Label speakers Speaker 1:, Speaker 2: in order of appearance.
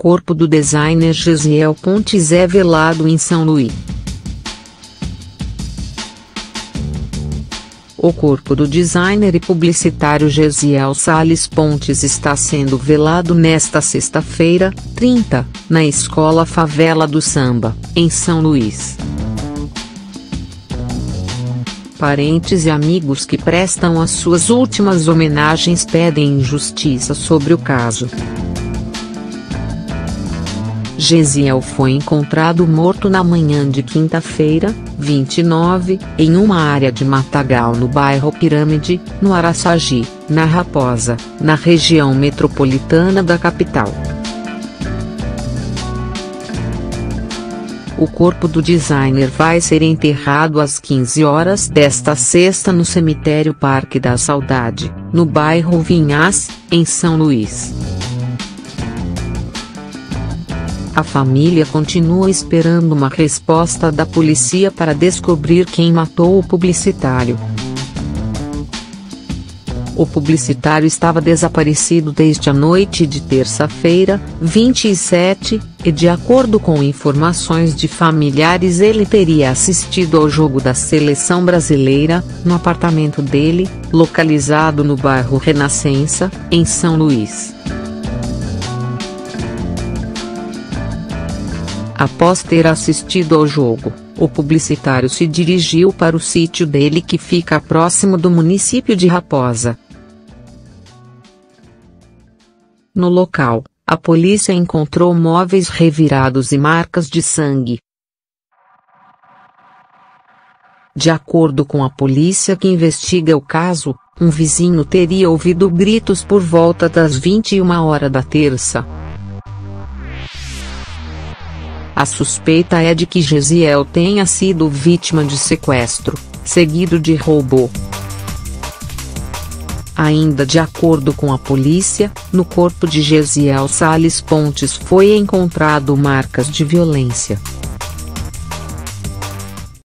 Speaker 1: corpo do designer Gesiel Pontes é velado em São Luís. O corpo do designer e publicitário Gesiel Salles Pontes está sendo velado nesta sexta-feira, 30, na Escola Favela do Samba, em São Luís. Parentes e amigos que prestam as suas últimas homenagens pedem justiça sobre o caso. Gesiel foi encontrado morto na manhã de quinta-feira, 29, em uma área de matagal no bairro Pirâmide, no Araçagi, na Raposa, na região metropolitana da capital. O corpo do designer vai ser enterrado às 15 horas desta sexta no cemitério Parque da Saudade, no bairro Vinhas, em São Luís. A família continua esperando uma resposta da polícia para descobrir quem matou o publicitário. O publicitário estava desaparecido desde a noite de terça-feira, 27, e de acordo com informações de familiares ele teria assistido ao jogo da seleção brasileira, no apartamento dele, localizado no bairro Renascença, em São Luís. Após ter assistido ao jogo, o publicitário se dirigiu para o sítio dele que fica próximo do município de Raposa. No local, a polícia encontrou móveis revirados e marcas de sangue. De acordo com a polícia que investiga o caso, um vizinho teria ouvido gritos por volta das 21 horas da terça. A suspeita é de que Gesiel tenha sido vítima de sequestro, seguido de roubo. Ainda de acordo com a polícia, no corpo de Gesiel Salles Pontes foi encontrado marcas de violência.